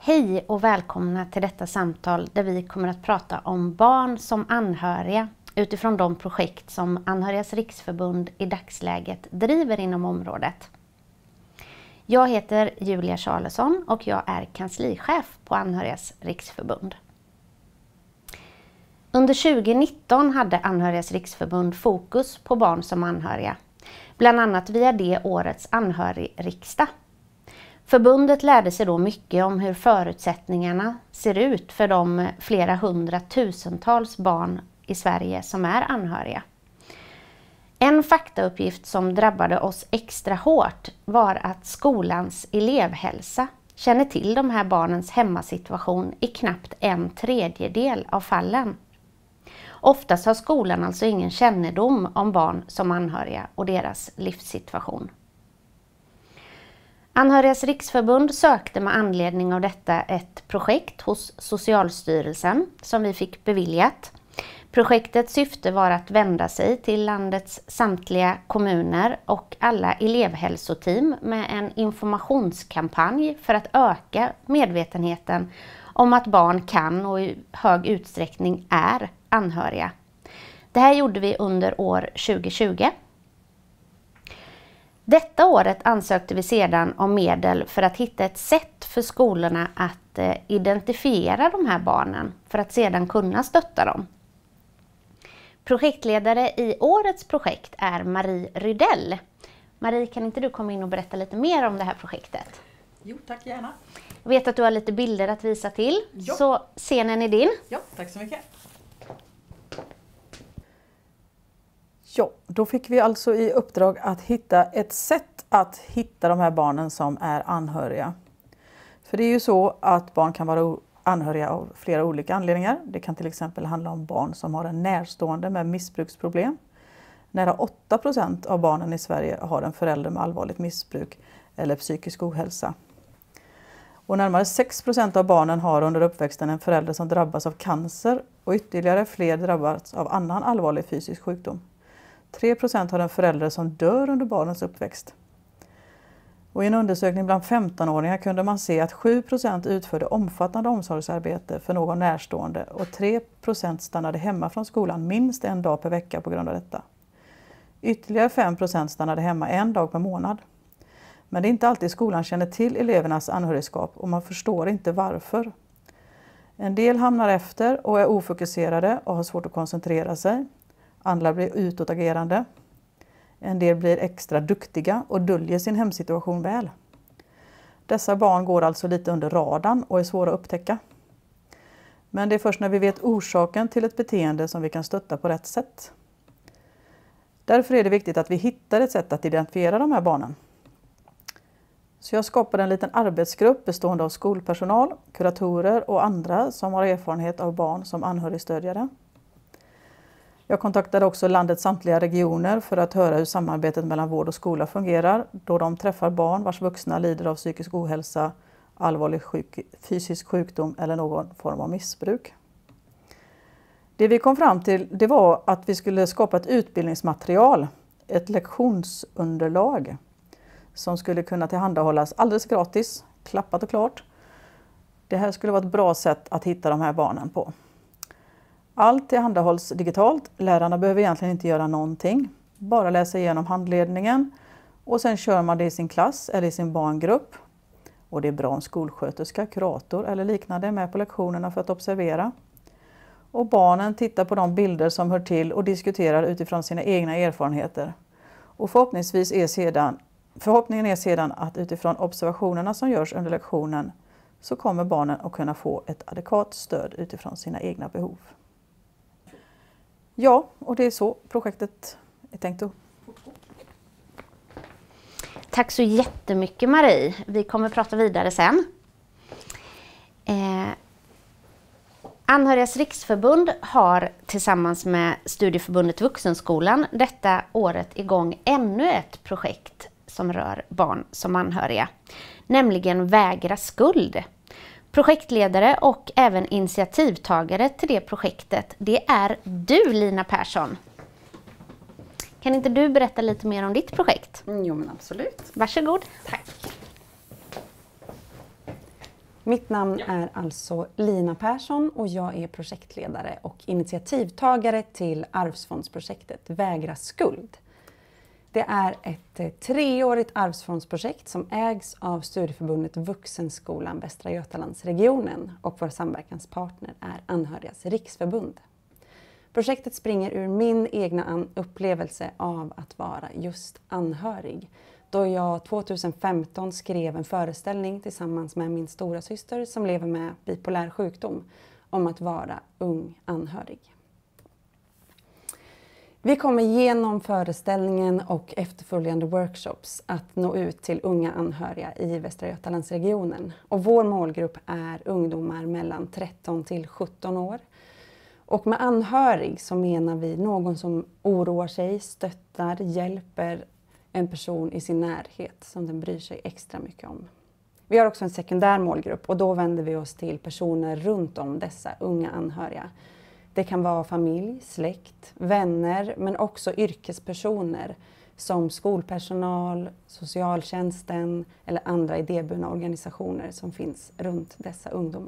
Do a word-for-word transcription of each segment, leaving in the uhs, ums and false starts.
Hej och välkomna till detta samtal där vi kommer att prata om barn som anhöriga utifrån de projekt som Anhörigas riksförbund i dagsläget driver inom området. Jag heter Julia Charlesson och jag är kanslichef på Anhörigas riksförbund. Under tjugonitton hade Anhörigas riksförbund fokus på barn som anhöriga, bland annat via det årets anhörigriksdag. Förbundet lärde sig då mycket om hur förutsättningarna ser ut för de flera hundratusentals barn i Sverige som är anhöriga. En faktauppgift som drabbade oss extra hårt var att skolans elevhälsa känner till de här barnens hemmasituation i knappt en tredjedel av fallen. Oftast har skolan alltså ingen kännedom om barn som anhöriga och deras livssituation. Anhörigas riksförbund sökte med anledning av detta ett projekt hos Socialstyrelsen som vi fick beviljat. Projektets syfte var att vända sig till landets samtliga kommuner och alla elevhälsoteam med en informationskampanj för att öka medvetenheten om att barn kan och i hög utsträckning är anhöriga. Det här gjorde vi under år tjugohundratjugo. Detta året ansökte vi sedan om medel för att hitta ett sätt för skolorna att eh, identifiera de här barnen för att sedan kunna stötta dem. Projektledare i årets projekt är Marie Rydell. Marie, kan inte du komma in och berätta lite mer om det här projektet? Jo, tack gärna. Jag vet att du har lite bilder att visa till, Jo. Så scenen är din. Ja, tack så mycket. Ja, då fick vi alltså i uppdrag att hitta ett sätt att hitta de här barnen som är anhöriga. För det är ju så att barn kan vara anhöriga av flera olika anledningar. Det kan till exempel handla om barn som har en närstående med missbruksproblem. Nära åtta procent av barnen i Sverige har en förälder med allvarligt missbruk eller psykisk ohälsa. Och närmare sex procent av barnen har under uppväxten en förälder som drabbas av cancer och ytterligare fler drabbas av annan allvarlig fysisk sjukdom. tre procent har en förälder som dör under barnens uppväxt. Och i en undersökning bland femtonåringar kunde man se att sju procent utförde omfattande omsorgsarbete för någon närstående och tre procent stannade hemma från skolan minst en dag per vecka på grund av detta. Ytterligare fem procent stannade hemma en dag per månad. Men det är inte alltid skolan känner till elevernas anhörigskap och man förstår inte varför. En del hamnar efter och är ofokuserade och har svårt att koncentrera sig. Andra blir utåtagerande. En del blir extra duktiga och döljer sin hemsituation väl. Dessa barn går alltså lite under radarn och är svåra att upptäcka. Men det är först när vi vet orsaken till ett beteende som vi kan stötta på rätt sätt. Därför är det viktigt att vi hittar ett sätt att identifiera de här barnen. Så jag skapade en liten arbetsgrupp bestående av skolpersonal, kuratorer och andra som har erfarenhet av barn som anhörigstödjare. Jag kontaktade också landets samtliga regioner för att höra hur samarbetet mellan vård och skola fungerar då de träffar barn vars vuxna lider av psykisk ohälsa, allvarlig sjuk, fysisk sjukdom eller någon form av missbruk. Det vi kom fram till det var att vi skulle skapa ett utbildningsmaterial, ett lektionsunderlag som skulle kunna tillhandahållas alldeles gratis, klappat och klart. Det här skulle vara ett bra sätt att hitta de här barnen på. Allt tillhandahålls digitalt. Lärarna behöver egentligen inte göra någonting. Bara läsa igenom handledningen och sen kör man det i sin klass eller i sin barngrupp. Och det är bra om skolsköterska, kurator eller liknande är med på lektionerna för att observera. Och barnen tittar på de bilder som hör till och diskuterar utifrån sina egna erfarenheter. Och förhoppningsvis är sedan, förhoppningen är sedan att utifrån observationerna som görs under lektionen så kommer barnen att kunna få ett adekvat stöd utifrån sina egna behov. Ja, och det är så projektet är tänkt att fortgå. Tack så jättemycket Marie. Vi kommer prata vidare sen. Eh, Anhörigas riksförbund har tillsammans med Studieförbundet Vuxenskolan detta året igång ännu ett projekt som rör barn som anhöriga, nämligen Vägra skuld. Projektledare och även initiativtagare till det projektet, det är du Lina Persson. Kan inte du berätta lite mer om ditt projekt? Jo men absolut. Varsågod. Tack. Mitt namn är alltså Lina Persson och jag är projektledare och initiativtagare till Arvsfondsprojektet Vägra skuld. Det är ett treårigt arvsfondsprojekt som ägs av studieförbundet Vuxenskolan Västra Götalandsregionen och vår samverkanspartner är Anhörigas riksförbund. Projektet springer ur min egna upplevelse av att vara just anhörig. Då jag tjugohundrafemton skrev en föreställning tillsammans med min stora syster som lever med bipolär sjukdom om att vara ung anhörig. Vi kommer genom föreställningen och efterföljande workshops att nå ut till unga anhöriga i Västra Götalandsregionen. Och vår målgrupp är ungdomar mellan tretton till sjutton år. Och med anhörig så menar vi någon som oroar sig, stöttar, hjälper en person i sin närhet som den bryr sig extra mycket om. Vi har också en sekundär målgrupp och då vänder vi oss till personer runt om dessa unga anhöriga. Det kan vara familj, släkt, vänner men också yrkespersoner som skolpersonal, socialtjänsten eller andra idéburna organisationer som finns runt dessa ungdomar.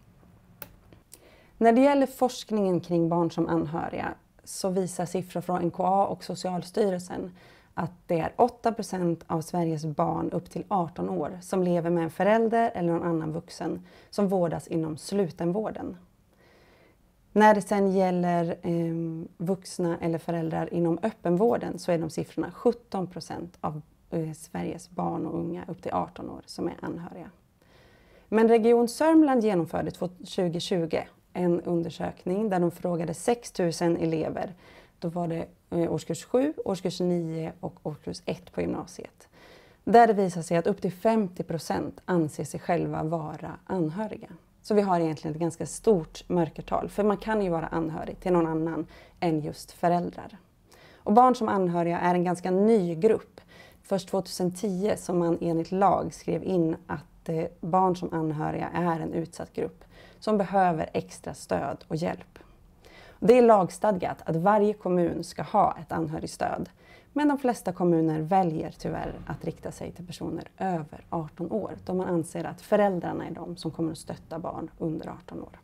När det gäller forskningen kring barn som anhöriga så visar siffror från N K A och Socialstyrelsen att det är åtta procent av Sveriges barn upp till arton år som lever med en förälder eller någon annan vuxen som vårdas inom slutenvården. När det sedan gäller eh, vuxna eller föräldrar inom öppenvården så är de siffrorna sjutton procent av eh, Sveriges barn och unga upp till arton år som är anhöriga. Men Region Sörmland genomförde tjugo tjugo en undersökning där de frågade sex tusen elever. Då var det eh, årskurs sju, årskurs nio och årskurs ett på gymnasiet. Där det visar sig att upp till femtio procent anser sig själva vara anhöriga. Så vi har egentligen ett ganska stort mörkertal. För man kan ju vara anhörig till någon annan än just föräldrar. Och barn som anhöriga är en ganska ny grupp. Först tjugohundratio som man enligt lag skrev in att eh, barn som anhöriga är en utsatt grupp som behöver extra stöd och hjälp. Det är lagstadgat att varje kommun ska ha ett anhörigstöd. Men de flesta kommuner väljer tyvärr att rikta sig till personer över arton år. Då man anser att föräldrarna är de som kommer att stötta barn under arton år.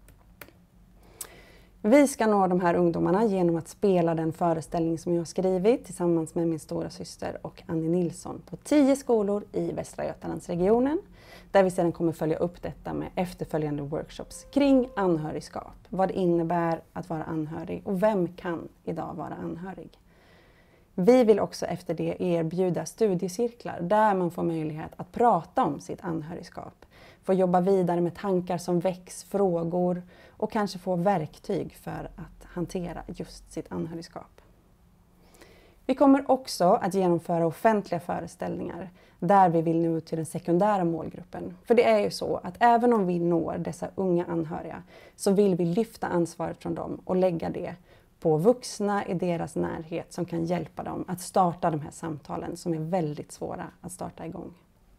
Vi ska nå de här ungdomarna genom att spela den föreställning som jag har skrivit tillsammans med min stora syster och Annie Nilsson på tio skolor i Västra Götalandsregionen. Där vi sedan kommer följa upp detta med efterföljande workshops kring anhörigskap. Vad det innebär att vara anhörig och vem kan idag vara anhörig. Vi vill också efter det erbjuda studiecirklar där man får möjlighet att prata om sitt anhörigskap. Få jobba vidare med tankar som väcks, frågor och kanske få verktyg för att hantera just sitt anhörigskap. Vi kommer också att genomföra offentliga föreställningar där vi vill nå ut till den sekundära målgruppen. För det är ju så att även om vi når dessa unga anhöriga så vill vi lyfta ansvaret från dem och lägga det på vuxna i deras närhet som kan hjälpa dem att starta de här samtalen som är väldigt svåra att starta igång.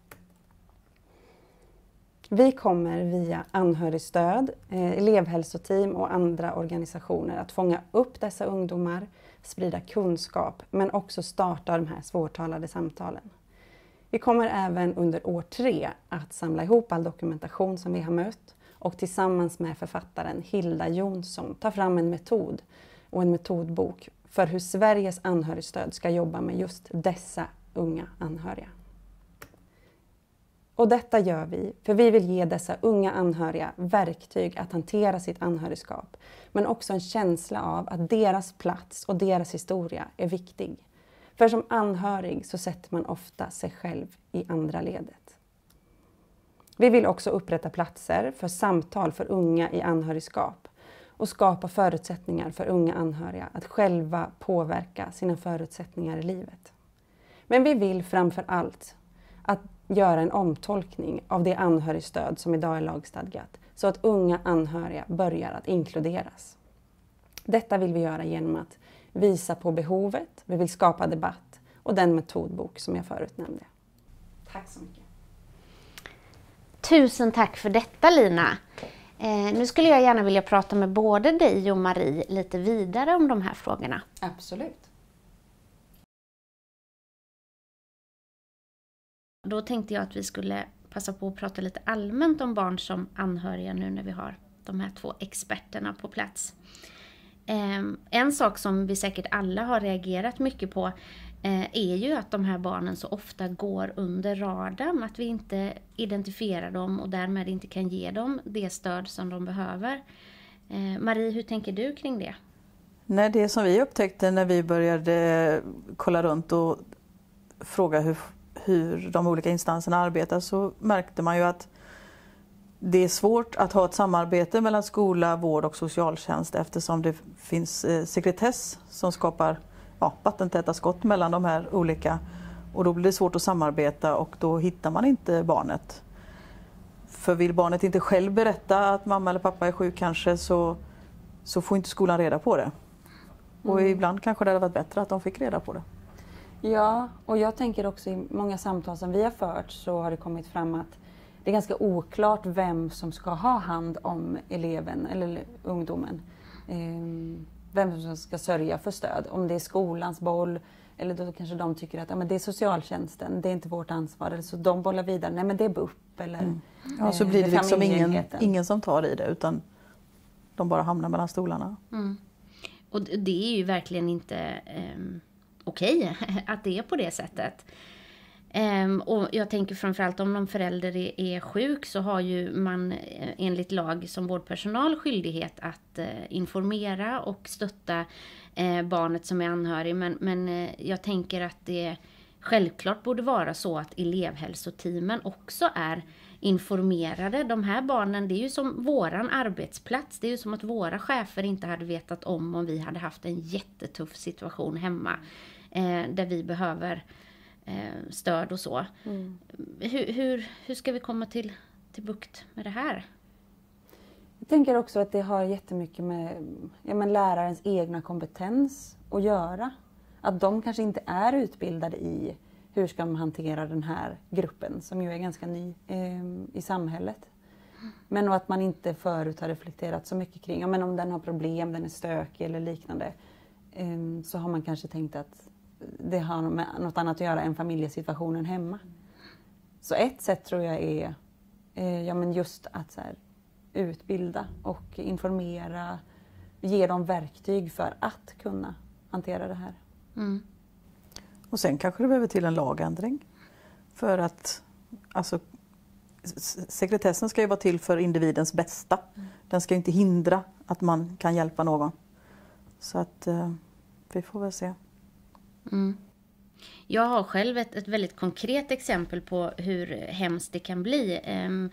Vi kommer via anhörigstöd, elevhälsoteam och andra organisationer att fånga upp dessa ungdomar, sprida kunskap men också starta de här svårtalade samtalen. Vi kommer även under år tre att samla ihop all dokumentation som vi har mött och tillsammans med författaren Hilda Jonsson ta fram en metod och en metodbok för hur Sveriges anhörigstöd ska jobba med just dessa unga anhöriga. Och detta gör vi för vi vill ge dessa unga anhöriga verktyg att hantera sitt anhörigskap. Men också en känsla av att deras plats och deras historia är viktig. För som anhörig så sätter man ofta sig själv i andra ledet. Vi vill också upprätta platser för samtal för unga i anhörigskap. Och skapa förutsättningar för unga anhöriga att själva påverka sina förutsättningar i livet. Men vi vill framför allt att göra en omtolkning av det anhörigstöd som idag är lagstadgat så att unga anhöriga börjar att inkluderas. Detta vill vi göra genom att visa på behovet, vi vill skapa debatt och den metodbok som jag förut nämnde. Tack så mycket. Tusen tack för detta Lina. Eh, nu skulle jag gärna vilja prata med både dig och Marie lite vidare om de här frågorna. Absolut. Då tänkte jag att vi skulle passa på att prata lite allmänt om barn som anhöriga nu när vi har de här två experterna på plats. En sak som vi säkert alla har reagerat mycket på är ju att de här barnen så ofta går under radarn, att vi inte identifierar dem och därmed inte kan ge dem det stöd som de behöver. Marie, hur tänker du kring det? Nej, det som vi upptäckte när vi började kolla runt och fråga hur, hur de olika instanserna arbetar, så märkte man ju att det är svårt att ha ett samarbete mellan skola, vård och socialtjänst eftersom det finns eh, sekretess som skapar ja, vattentäta skott mellan de här olika, och då blir det svårt att samarbeta och då hittar man inte barnet. För vill barnet inte själv berätta att mamma eller pappa är sjuk kanske, så, så får inte skolan reda på det. Och Mm. ibland kanske det hade varit bättre att de fick reda på det. Ja, och jag tänker också i många samtal som vi har fört så har det kommit fram att det är ganska oklart vem som ska ha hand om eleven eller ungdomen. Vem som ska sörja för stöd. Om det är skolans boll eller då kanske de tycker att ja, men det är socialtjänsten, det är inte vårt ansvar. Eller så de bollar vidare, nej men det är B U P eller Mm. Ja, så blir det liksom ingen, ingen som tar i det utan de bara hamnar mellan stolarna. Mm. Och det är ju verkligen inte um, okej okay, att det är på det sättet. Um, och jag tänker framförallt om någon förälder är, är sjuk så har ju man enligt lag som vårdpersonal skyldighet att uh, informera och stötta uh, barnet som är anhörig. Men, men uh, jag tänker att det självklart borde vara så att elevhälsoteamen också är informerade. De här barnen, det är ju som våran arbetsplats. Det är ju som att våra chefer inte hade vetat om om vi hade haft en jättetuff situation hemma eh, där vi behöver eh, stöd och så. Mm. Hur, hur, hur ska vi komma till, till bukt med det här? Jag tänker också att det har jättemycket med ja, men lärarens egna kompetens att göra. Att de kanske inte är utbildade i hur ska man hantera den här gruppen som ju är ganska ny eh, i samhället. Men och att man inte förut har reflekterat så mycket kring, ja, men om den har problem, den är stökig eller liknande. Eh, så har man kanske tänkt att det har med något annat att göra än familjesituationen hemma. Så ett sätt tror jag är eh, ja, men just att så här, utbilda och informera, ge dem verktyg för att kunna hantera det här. Mm. Och sen kanske det behöver till en lagändring. För att alltså, sekretessen ska ju vara till för individens bästa. Mm. Den ska ju inte hindra att man kan hjälpa någon. Så att eh, vi får väl se. Mm. Jag har själv ett, ett väldigt konkret exempel på hur hemskt det kan bli. Um,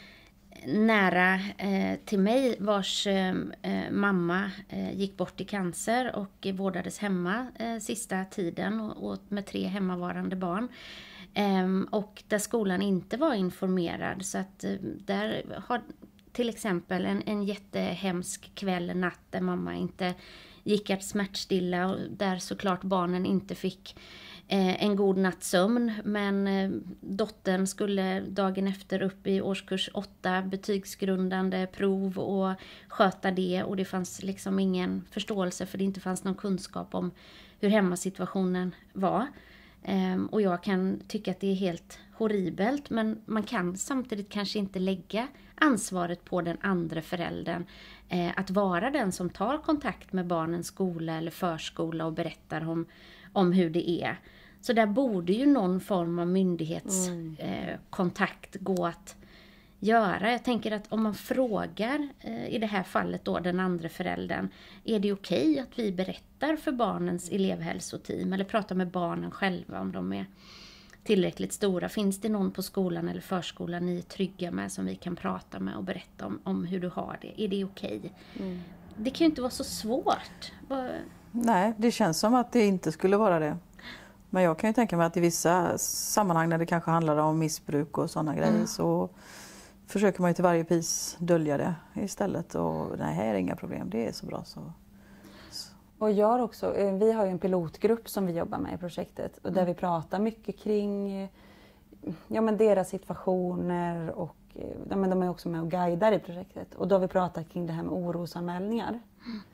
nära eh, till mig vars eh, mamma eh, gick bort i cancer och vårdades hemma eh, sista tiden och, och med tre hemmavarande barn. Eh, och där skolan inte var informerad, så att eh, där har till exempel en, en jättehemsk kväll, natt där mamma inte gick att smärtstilla och där såklart barnen inte fick en god natts sömn, men dottern skulle dagen efter upp i årskurs åtta betygsgrundande prov och sköta det, och det fanns liksom ingen förståelse för det inte fanns någon kunskap om hur hemmasituationen var. Och jag kan tycka att det är helt horribelt, men man kan samtidigt kanske inte lägga ansvaret på den andra föräldern att vara den som tar kontakt med barnens skola eller förskola och berättar om, om hur det är. Så där borde ju någon form av myndighetskontakt mm. eh, gå att göra. Jag tänker att om man frågar, eh, i det här fallet då den andra föräldern, är det okej att vi berättar för barnens elevhälsoteam eller pratar med barnen själva om de är tillräckligt stora? Finns det någon på skolan eller förskolan ni är trygga med som vi kan prata med och berätta om, om hur du har det? Är det okej? Mm. Det kan ju inte vara så svårt. Bara... Nej, det känns som att det inte skulle vara det. Men jag kan ju tänka mig att i vissa sammanhang när det kanske handlar om missbruk och sådana grejer mm. så försöker man ju till varje pris dölja det istället. Och nej, här är inga problem, det är så bra så. Och jag också, vi har ju en pilotgrupp som vi jobbar med i projektet och där mm. vi pratar mycket kring ja, men deras situationer och ja, men de är också med och guidar i projektet. Och då har vi pratat kring det här med orosanmälningar. Mm.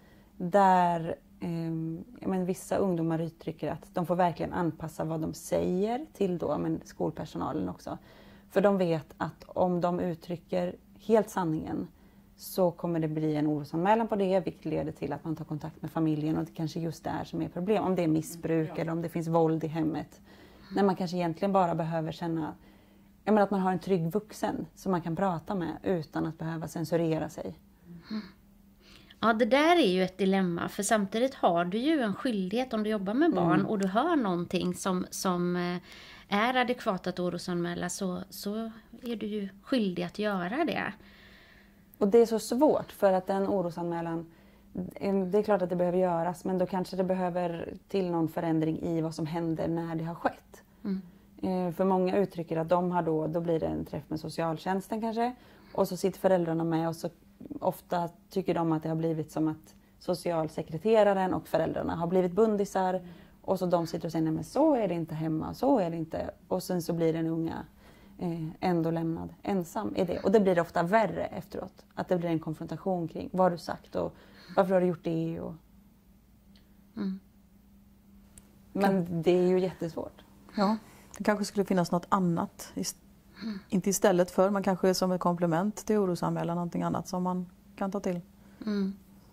Där ja, men vissa ungdomar uttrycker att de får verkligen anpassa vad de säger till då, men skolpersonalen också. För de vet att om de uttrycker helt sanningen så kommer det bli en orosanmälan på det, vilket leder till att man tar kontakt med familjen och det kanske just är som är problem. Om det är missbruk eller om det finns våld i hemmet. När man kanske egentligen bara behöver känna jag menar, att man har en trygg vuxen som man kan prata med utan att behöva censurera sig. Mm. Ja, det där är ju ett dilemma, för samtidigt har du ju en skyldighet om du jobbar med barn mm. och du hör någonting som, som är adekvat att orosanmäla, så, så är du ju skyldig att göra det. Och det är så svårt, för att den orosanmälan, det är klart att det behöver göras, men då kanske det behöver till någon förändring i vad som händer när det har skett. Mm. För många uttrycker att de har då, då blir det en träff med socialtjänsten kanske, och så sitter föräldrarna med och så ofta tycker de att det har blivit som att socialsekreteraren och föräldrarna har blivit bundisar mm. och så de sitter och säger nej men så är det inte hemma, så är det inte, och sen så blir den unga eh, ändå lämnad ensam i det. Och det blir ofta värre efteråt, att det blir en konfrontation kring vad har du sagt och varför har du gjort det och... Mm. Men det är ju jättesvårt. Ja, det kanske skulle finnas något annat. Mm. Inte istället för, man kanske är som ett komplement till orosanmälan, någonting annat som man kan ta till. Mm.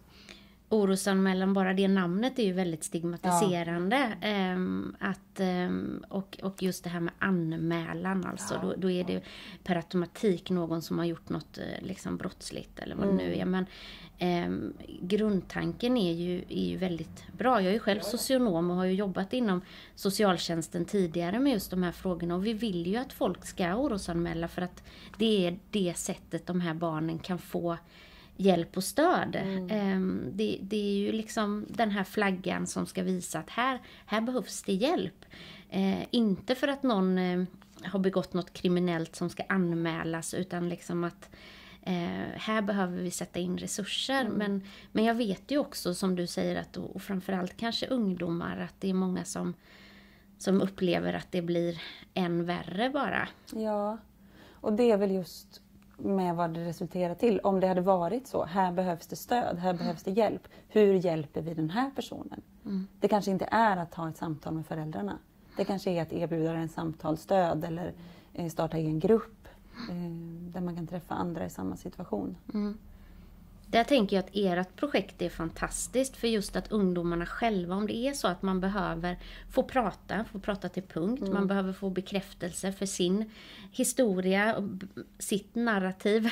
Orosanmälan, bara det namnet är ju väldigt stigmatiserande. Ja. Ehm, att, ehm, och, och just det här med anmälan, alltså, ja. då, då är det per automatik någon som har gjort något liksom, brottsligt eller vad mm. det nu är. Men ehm, grundtanken är ju, är ju väldigt bra. Jag är ju själv socionom och har ju jobbat inom socialtjänsten tidigare med just de här frågorna. Och vi vill ju att folk ska orosanmäla, för att det är det sättet de här barnen kan få hjälp och stöd. Mm. Det, det är ju liksom den här flaggan som ska visa att här, här behövs det hjälp. Eh, inte för att någon eh, har begått något kriminellt som ska anmälas, utan liksom att eh, här behöver vi sätta in resurser. Mm. Men, men jag vet ju också, som du säger, att, och framförallt kanske ungdomar, att det är många som, som upplever att det blir än värre bara. Ja, och det är väl just med vad det resulterar till. Om det hade varit så, här behövs det stöd, här behövs det hjälp. Hur hjälper vi den här personen? Mm. Det kanske inte är att ta ett samtal med föräldrarna. Det kanske är att erbjuda en samtalsstöd eller eh, starta en grupp eh, där man kan träffa andra i samma situation. Mm. Där tänker jag att ert projekt är fantastiskt, för just att ungdomarna själva, om det är så att man behöver få prata, få prata till punkt, mm. man behöver få bekräftelse för sin historia, sitt narrativ,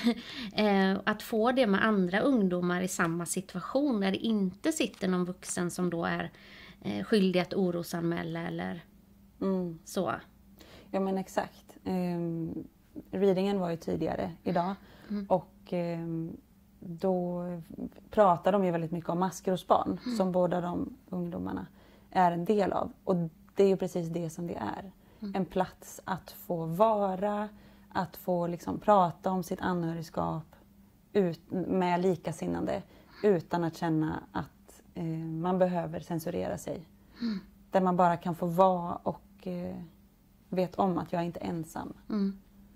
att få det med andra ungdomar i samma situation, där det inte sitter någon vuxen som då är skyldig att orosanmäla eller mm. så. Ja men exakt. Um, readingen var ju tidigare idag mm. och um, då pratar de ju väldigt mycket om maskrosbarn mm. som båda de ungdomarna är en del av. Och det är ju precis det som det är. Mm. En plats att få vara, att få liksom prata om sitt anhörigskap ut, med likasinnande utan att känna att eh, man behöver censurera sig. Mm. Där man bara kan få vara och eh, vet om att jag är inte ensam. Mm.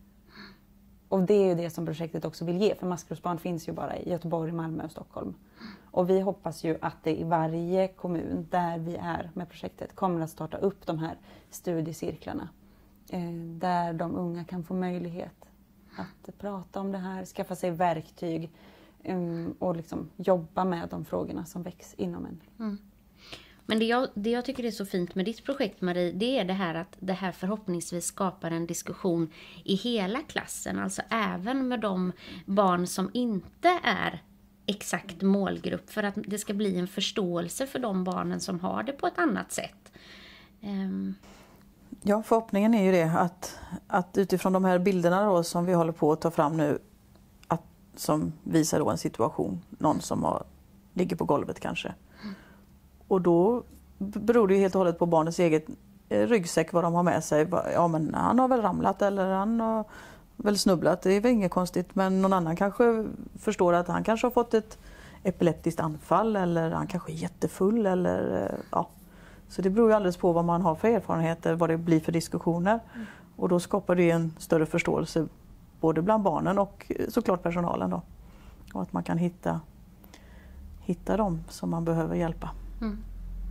Och det är ju det som projektet också vill ge. För maskrosbarn finns ju bara i Göteborg, Malmö och Stockholm. Och vi hoppas ju att det i varje kommun där vi är med projektet kommer att starta upp de här studiecirklarna. Eh, där de unga kan få möjlighet att prata om det här, skaffa sig verktyg eh, och liksom jobba med de frågorna som väcks inom en. Mm. Men det jag, det jag tycker är så fint med ditt projekt, Marie, det är det här att det här förhoppningsvis skapar en diskussion i hela klassen. Alltså även med de barn som inte är exakt målgrupp, för att det ska bli en förståelse för de barnen som har det på ett annat sätt. Um. Ja, förhoppningen är ju det att, att utifrån de här bilderna då, som vi håller på att ta fram nu, att, som visar då en situation, någon som har, ligger på golvet kanske. Mm. Och då beror det ju helt och hållet på barnets eget ryggsäck vad de har med sig. Ja men han har väl ramlat eller han har väl snubblat, det är väl inget konstigt. Men någon annan kanske förstår att han kanske har fått ett epileptiskt anfall eller han kanske är jättefull eller ja. Så det beror ju alldeles på vad man har för erfarenheter, vad det blir för diskussioner. Mm. Och då skapar det en större förståelse både bland barnen och såklart personalen då. Och att man kan hitta, hitta dem som man behöver hjälpa. Mm.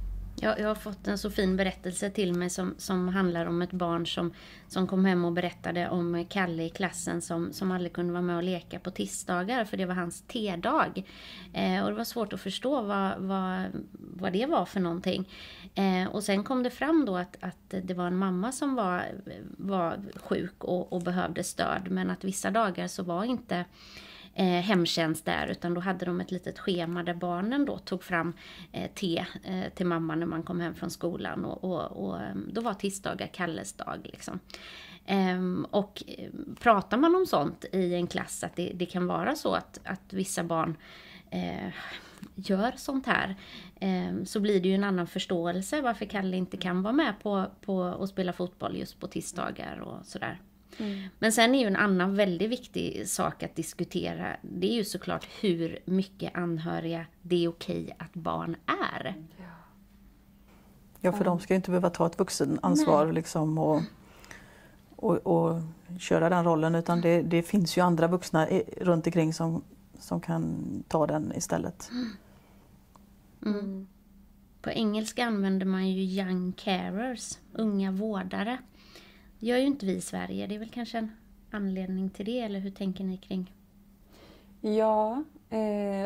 Jag, jag har fått en så fin berättelse till mig som, som handlar om ett barn som, som kom hem och berättade om Kalle i klassen som, som aldrig kunde vara med och leka på tisdagar för det var hans tedag. Eh, och det var svårt att förstå vad, vad, vad det var för någonting. Eh, och sen kom det fram då att, att det var en mamma som var, var sjuk och, och behövde stöd, men att vissa dagar så var inte Eh, hemtjänst där, utan då hade de ett litet schema där barnen då tog fram eh, te eh, till mamma när man kom hem från skolan och, och, och då var tisdagar Kalles dag liksom. Ehm, och pratar man om sånt i en klass att det, det kan vara så att, att vissa barn eh, gör sånt här, eh, så blir det ju en annan förståelse varför Kalle inte kan vara med på, på att spela fotboll just på tisdagar och sådär. Mm. Men sen är ju en annan väldigt viktig sak att diskutera, det är ju såklart hur mycket anhöriga det är okej att barn är. Ja, för de ska ju inte behöva ta ett vuxenansvar liksom och, och, och köra den rollen, utan det, det finns ju andra vuxna runt omkring som, som kan ta den istället. Mm. Mm. På engelska använder man ju young carers, unga vårdare. Det gör ju inte vi i Sverige. Det är väl kanske en anledning till det, eller hur tänker ni kring? Ja, eh,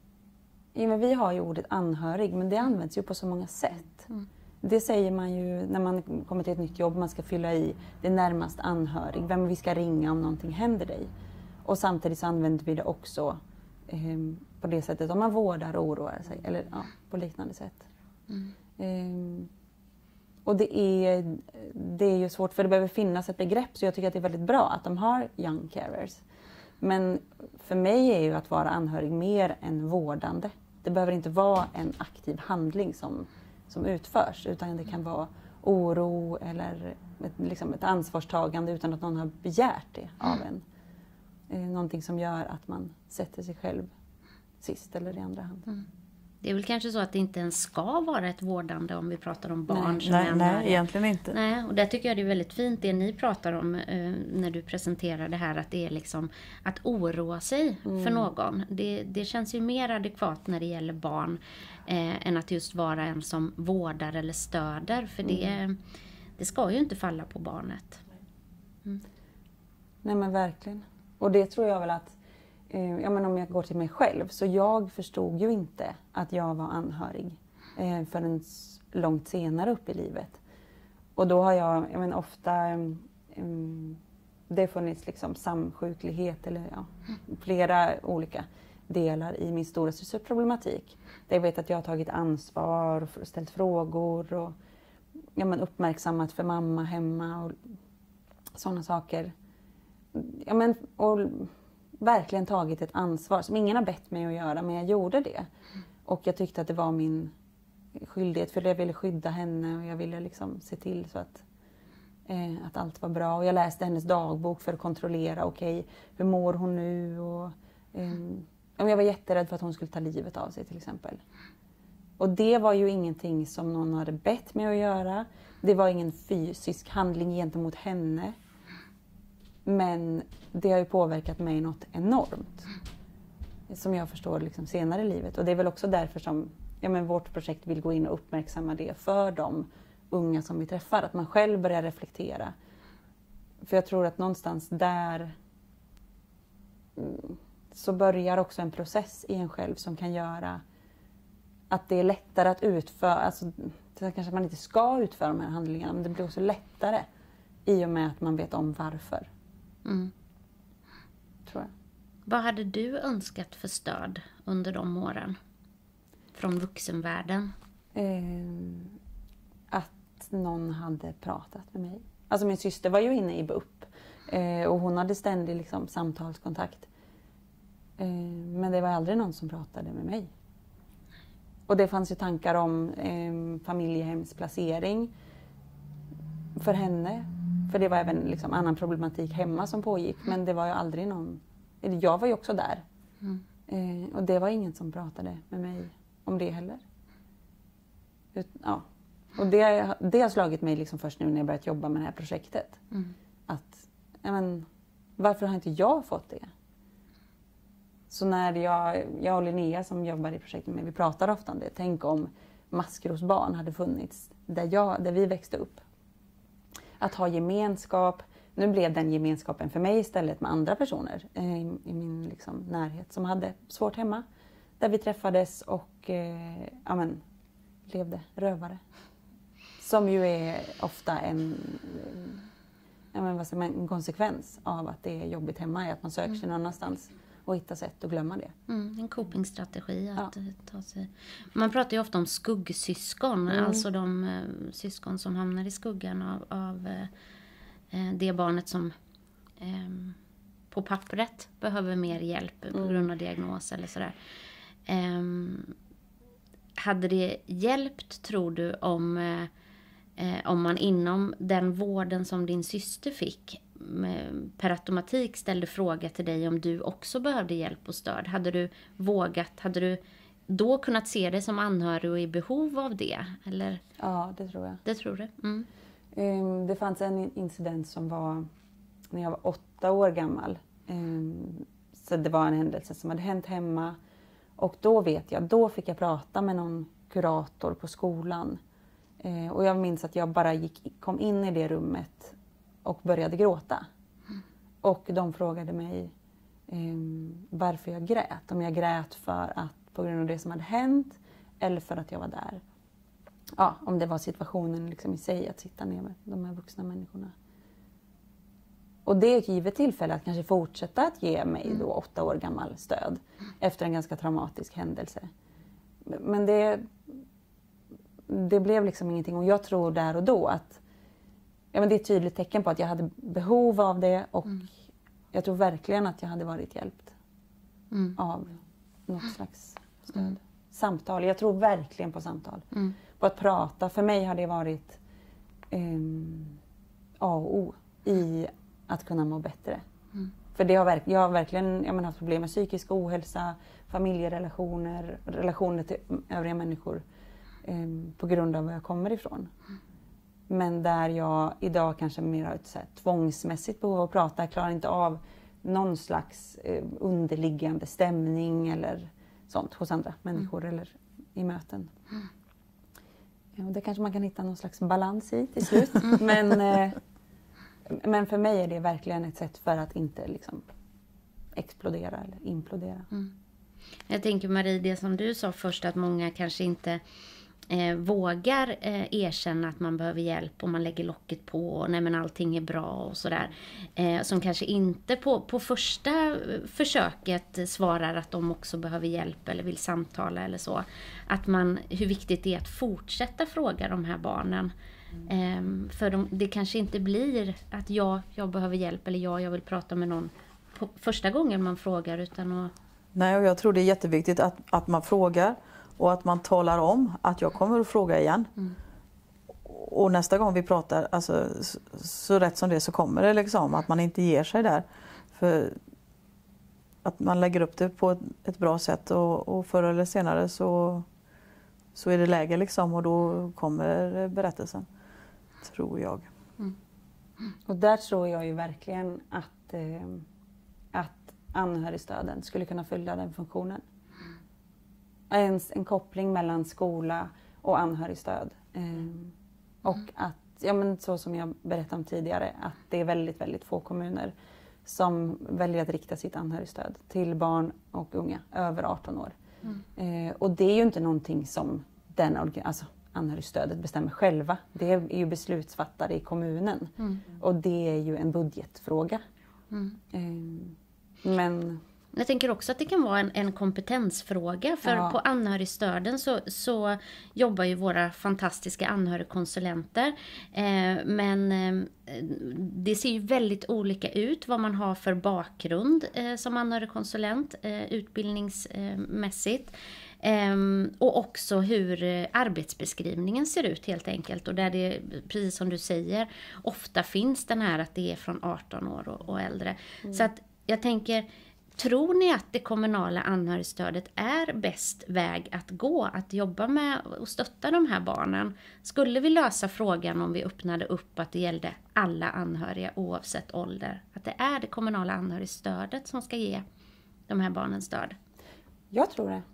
ja men vi har ju ordet anhörig, men det används ju på så många sätt. Mm. Det säger man ju när man kommer till ett nytt jobb, man ska fylla i det närmast anhörig, vem vi ska ringa om någonting händer dig. Och samtidigt så använder vi det också eh, på det sättet om man vårdar och oroar sig, eller ja, på liknande sätt. Mm. Eh, Och det är, det är ju svårt, för det behöver finnas ett begrepp, så jag tycker att det är väldigt bra att de har young carers. Men för mig är ju att vara anhörig mer än vårdande. Det behöver inte vara en aktiv handling som, som utförs, utan det kan vara oro eller ett, liksom ett ansvarstagande utan att någon har begärt det av en. Eh, någonting som gör att man sätter sig själv sist eller i andra hand. Mm. Det är väl kanske så att det inte ens ska vara ett vårdande om vi pratar om barn nej, som nej, är anhöriga. Nej, egentligen inte. Nej, och där tycker jag det är väldigt fint det ni pratar om eh, när du presenterar det här, att det är liksom att oroa sig mm. för någon. Det, det känns ju mer adekvat när det gäller barn eh, än att just vara en som vårdar eller stöder, för det, mm. det ska ju inte falla på barnet. Mm. Nej men verkligen. Och det tror jag väl att Ja, men om jag går till mig själv, så jag förstod ju inte att jag var anhörig eh, förrän långt senare upp i livet. Och då har jag, jag men, ofta um, det funnits liksom samsjuklighet eller ja, flera olika delar i min stora problematik. Där jag vet att jag har tagit ansvar och ställt frågor och ja, men, uppmärksammat för mamma hemma och sådana saker. Ja, men, och, verkligen tagit ett ansvar som ingen har bett mig att göra, men jag gjorde det. Och jag tyckte att det var min skyldighet, för jag ville skydda henne och jag ville liksom se till så att, eh, att allt var bra. Och jag läste hennes dagbok för att kontrollera, okej, okay, hur mår hon nu? Och, eh, jag var jätterädd för att hon skulle ta livet av sig till exempel. Och det var ju ingenting som någon hade bett mig att göra. Det var ingen fysisk handling gentemot henne. Men det har ju påverkat mig något enormt. Som jag förstår liksom senare i livet. Och det är väl också därför som ja, men vårt projekt vill gå in och uppmärksamma det för de unga som vi träffar. Att man själv börjar reflektera. För jag tror att någonstans där så börjar också en process i en själv som kan göra att det är lättare att utföra. Alltså, kanske man inte ska utföra de här handlingarna, men det blir också lättare i och med att man vet om varför. Mm. Tror jag. Vad hade du önskat för stöd under de åren? Från vuxenvärlden? Eh, att någon hade pratat med mig. Alltså min syster var ju inne i B U P. Eh, och hon hade ständig liksom, samtalskontakt. Eh, men det var aldrig någon som pratade med mig. Och det fanns ju tankar om eh, familjehemsplacering för henne. För det var även liksom annan problematik hemma som pågick. Men det var ju aldrig någon... Jag var ju också där. Mm. Eh, och det var ingen som pratade med mig om det heller. Ut, ja. Och det, det har slagit mig liksom först nu när jag börjat jobba med det här projektet. Mm. Att, ja men, varför har inte jag fått det? Så när jag, jag och Linnea som jobbar i projektet med, vi pratar ofta om det. Tänk om maskrosbarn hade funnits där, jag, där vi växte upp. Att ha gemenskap. Nu blev den gemenskapen för mig istället med andra personer eh, i, i min liksom, närhet som hade svårt hemma. Där vi träffades och eh, ja, men, levde rövare. Som ju är ofta en, ja, men, vad säger man, en konsekvens av att det är jobbigt hemma. Är att man söker sig någon annanstans och hittar sätt att glömma det. Mm, en copingstrategi att Ja. ta sig. Man pratar ju ofta om skuggsyskon. Mm. Alltså de eh, syskon som hamnar i skuggan av, av eh, det barnet som eh, på pappret behöver mer hjälp på grund av diagnos eller sådär. Eh, hade det hjälpt, tror du, om, eh, om man inom den vården som din syster fick med, per automatik ställde fråga till dig om du också behövde hjälp och stöd? Hade du vågat, hade du då kunnat se dig som anhörig och i behov av det? Eller? Ja, det tror jag. Det tror du? Mm. Um, det fanns en incident som var när jag var åtta år gammal. Um, så det var en händelse som hade hänt hemma. Och då vet jag, då fick jag prata med någon kurator på skolan. Uh, och jag minns att jag bara gick, kom in i det rummet och började gråta. Mm. Och de frågade mig um, varför jag grät. Om jag grät för att på grund av det som hade hänt eller för att jag var där. Ja, om det var situationen liksom i sig att sitta ner med de här vuxna människorna. Och det är ett givet tillfälle att kanske fortsätta att ge mig då åtta år gammal stöd efter en ganska traumatisk händelse. Men det, det blev liksom ingenting, och jag tror där och då att ja, men det är ett tydligt tecken på att jag hade behov av det, och mm. jag tror verkligen att jag hade varit hjälpt mm. av något slags stöd. Mm. Samtal, jag tror verkligen på samtal. Mm. På att prata, för mig har det varit um, A och O i att kunna må bättre. Mm. För det har verk, jag har verkligen jag menar, haft problem med psykisk ohälsa, familjerelationer, relationer till övriga människor um, på grund av var jag kommer ifrån. Mm. Men där jag idag kanske mer har ett så här, tvångsmässigt behov av att prata, jag klarar inte av någon slags uh, underliggande stämning eller sånt hos andra människor mm. eller i möten. Mm. Ja, och det kanske man kan hitta någon slags balans i till slut. men, eh, men för mig är det verkligen ett sätt för att inte liksom, explodera eller implodera. Mm. Jag tänker, Marie, det som du sa först, att många kanske inte eh, vågar eh, erkänna att man behöver hjälp och man lägger locket på och nej, men allting är bra och sådär. Eh, som kanske inte på, på första försöket svarar att de också behöver hjälp eller vill samtala eller så. Att man, hur viktigt det är att fortsätta fråga de här barnen. Mm. Eh, för de, det kanske inte blir att jag, jag behöver hjälp eller jag, jag vill prata med någon på första gången man frågar, utan att... Nej, och jag tror det är jätteviktigt att, att man frågar. Och att man talar om att jag kommer att fråga igen. Mm. Och nästa gång vi pratar, alltså, så, så rätt som det så kommer det liksom. Att man inte ger sig där. För att man lägger upp det på ett, ett bra sätt. Och, och förr eller senare så, så är det läge liksom. Och då kommer berättelsen. Tror jag. Mm. Mm. Och där tror jag ju verkligen att, eh, att anhörigstöden skulle kunna fylla den funktionen. En, en koppling mellan skola och anhörigstöd. Um, och att, ja men så som jag berättade om tidigare, att det är väldigt, väldigt få kommuner som väljer att rikta sitt anhörigstöd till barn och unga över arton år. Mm. Uh, och det är ju inte någonting som den, alltså anhörigstödet bestämmer själva. Det är ju beslutsfattare i kommunen. Mm. Och det är ju en budgetfråga. Mm. Um, men... Jag tänker också att det kan vara en, en kompetensfråga, för ja. På anhörigstöden så, så jobbar ju våra fantastiska anhörigkonsulenter. Eh, men eh, det ser ju väldigt olika ut vad man har för bakgrund eh, som anhörigkonsulent eh, utbildningsmässigt. Eh, och också hur eh, arbetsbeskrivningen ser ut helt enkelt. Och där det, precis som du säger, ofta finns den här att det är från arton år och, och äldre. Mm. Så att jag tänker... Tror ni att det kommunala anhörigstödet är bäst väg att gå, att jobba med och stötta de här barnen? Skulle vi lösa frågan om vi öppnade upp att det gällde alla anhöriga oavsett ålder? Att det är det kommunala anhörigstödet som ska ge de här barnen stöd? Jag tror det.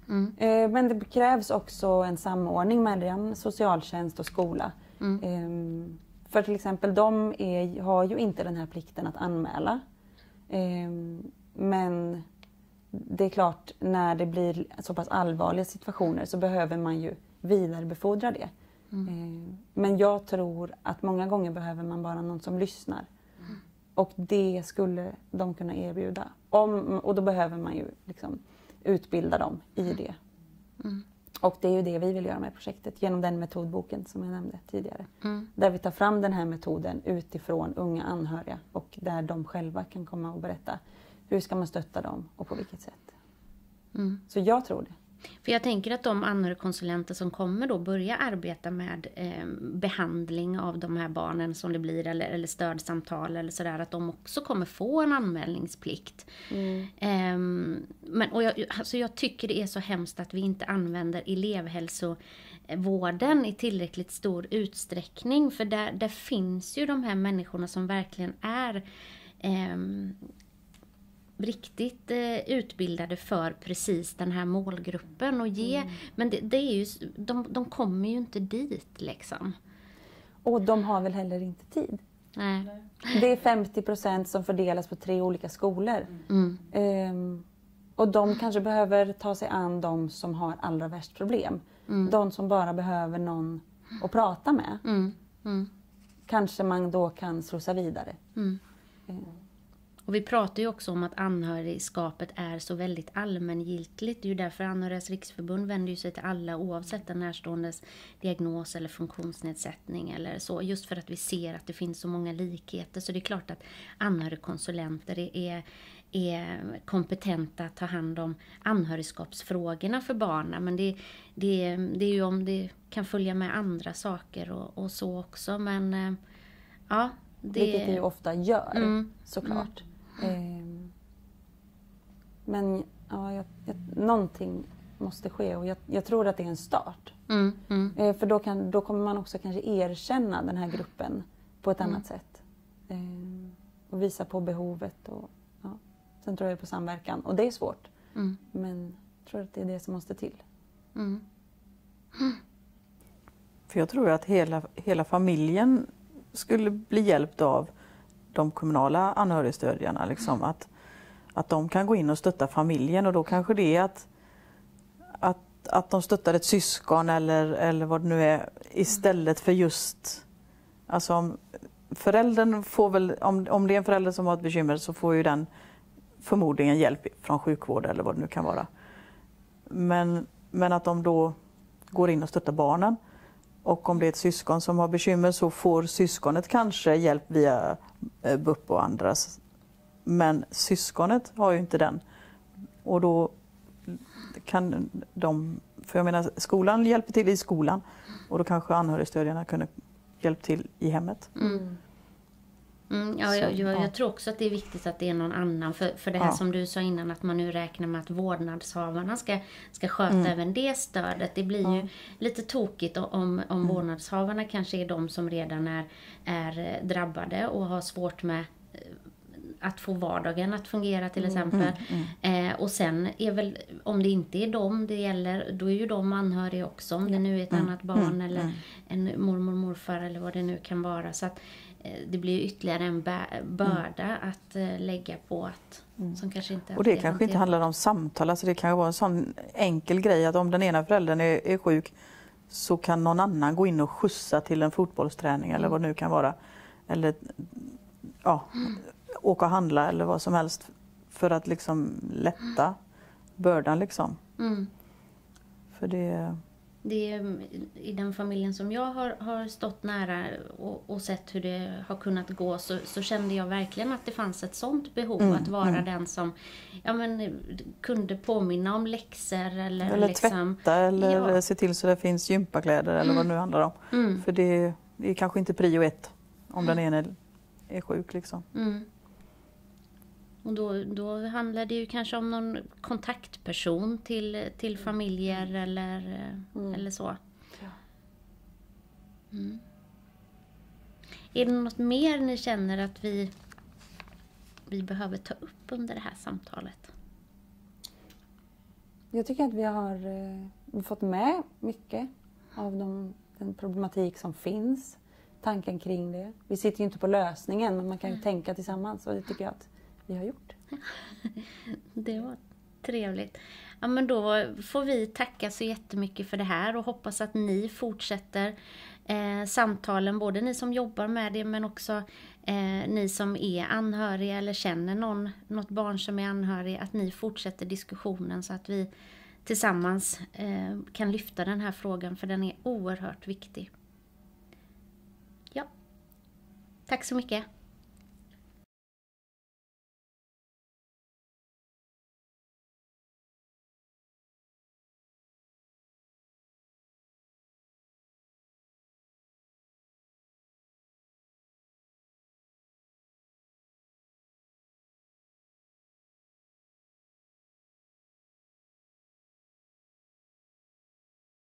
Mm. Eh, men det krävs också en samordning mellan socialtjänst och skola. Mm. Eh, för till exempel de är, har ju inte den här plikten att anmäla. Eh, men det är klart, när det blir så pass allvarliga situationer så behöver man ju vidarebefordra det. Mm. Eh, men jag tror att många gånger behöver man bara någon som lyssnar. Mm. Och det skulle de kunna erbjuda. Om, och då behöver man ju liksom utbilda dem i det. Mm. Och det är ju det vi vill göra med projektet genom den metodboken som jag nämnde tidigare. Mm. Där vi tar fram den här metoden utifrån unga anhöriga och där de själva kan komma och berätta hur ska man stötta dem och på vilket sätt. Mm. Så jag tror det. För jag tänker att de anhörigkonsulenter som kommer då börja arbeta med eh, behandling av de här barnen som det blir eller, eller stödsamtal eller sådär, att de också kommer få en anmälningsplikt. Mm. Eh, men, och jag, alltså jag tycker det är så hemskt att vi inte använder elevhälsovården i tillräckligt stor utsträckning, för där, där finns ju de här människorna som verkligen är eh, riktigt eh, utbildade för precis den här målgruppen och ge, mm. men det, det är ju, de, de kommer ju inte dit liksom. Och de har väl heller inte tid. Nej. Det är femtio procent som fördelas på tre olika skolor. Mm. Um, och de kanske behöver ta sig an de som har allra värst problem. Mm. De som bara behöver någon att prata med. Mm. Mm. Kanske man då kan slussa vidare. Mm. Um. Och vi pratar ju också om att anhörigskapet är så väldigt allmängiltigt. Det är ju därför Anhörigas riksförbund vänder ju sig till alla oavsett den närståendes diagnos eller funktionsnedsättning eller så. Just för att vi ser att det finns så många likheter. Så det är klart att anhörigkonsulenter är, är kompetenta att ta hand om anhörigskapsfrågorna för barnen. Men det, det, det är ju om det kan följa med andra saker och, och så också. Men ja, det... Vilket det ju ofta gör, mm. såklart. Mm. Eh, men ja, jag, jag, någonting måste ske och jag, jag tror att det är en start. Mm. Mm. Eh, för då, kan, då kommer man också kanske erkänna den här gruppen på ett Mm. annat sätt. Eh, och visa på behovet. Och, ja. Sen tror jag på samverkan. Och det är svårt. Mm. Men jag tror att det är det som måste till. Mm. För jag tror att hela, hela familjen skulle bli hjälpt av de kommunala anhörigstödjarna. Liksom, att, att de kan gå in och stötta familjen och då kanske det är att, att, att de stöttar ett syskon eller, eller vad det nu är istället för just... Alltså om föräldern får väl, om, om det är en förälder som har ett bekymmer så får ju den förmodligen hjälp från sjukvård eller vad det nu kan vara. Men, men att de då går in och stöttar barnen. Och om det är ett syskon som har bekymmer så får syskonet kanske hjälp via B U P och andras. Men syskonet har ju inte den. Och då kan de, för jag menar skolan hjälper till i skolan och då kanske anhörigstödjarna kunde hjälpa till i hemmet. Mm. Mm, ja, Så, jag, jag, ja. jag tror också att det är viktigt att det är någon annan. För, för det här Ja. som du sa innan, att man nu räknar med att vårdnadshavarna ska, ska sköta Mm. även det stödet. Det blir Ja. ju lite tokigt om, om Mm. vårdnadshavarna kanske är de som redan är, är drabbade och har svårt med eh, att få vardagen att fungera till exempel. Mm, mm. Eh, och sen är väl, om det inte är dem det gäller, då är ju de anhöriga också. Om det nu är ett Mm, annat barn mm, eller mm. en mormor, morfar eller vad det nu kan vara. Så att eh, det blir ju ytterligare en bä- börda att eh, lägga på att, Mm. som kanske inte Och det alltid är kanske inte hanterbart. handlar om samtal, alltså det kan vara en sån enkel grej att om den ena föräldern är, är sjuk så kan någon annan gå in och skjutsa till en fotbollsträning eller vad det nu kan vara. Eller ja, åka och handla eller vad som helst för att liksom lätta bördan liksom. Mm. För det... Det är, i den familjen som jag har, har stått nära och, och sett hur det har kunnat gå så, så kände jag verkligen att det fanns ett sånt behov Mm, att vara mm. den som ja, men, kunde påminna om läxor eller, Eller liksom, tvätta eller Ja. se till så det finns gympakläder eller vad det nu handlar om. Mm. För det, det är kanske inte prio ett om den ena är, är sjuk liksom. Mm. Och då, då handlar det ju kanske om någon kontaktperson till, till familjer eller, Mm. eller så. Mm. Är det något mer ni känner att vi, vi behöver ta upp under det här samtalet? Jag tycker att vi har eh, fått med mycket av de, den problematik som finns. Tanken kring det. Vi sitter ju inte på lösningen, men man kan ju mm. tänka tillsammans, och det tycker jag att vi har gjort. Det var trevligt. Ja, men då får vi tacka så jättemycket för det här och hoppas att ni fortsätter eh, samtalen, både ni som jobbar med det men också eh, ni som är anhöriga eller känner någon, något barn som är anhörig, att ni fortsätter diskussionen så att vi tillsammans eh, kan lyfta den här frågan, för den är oerhört viktig. Ja, tack så mycket.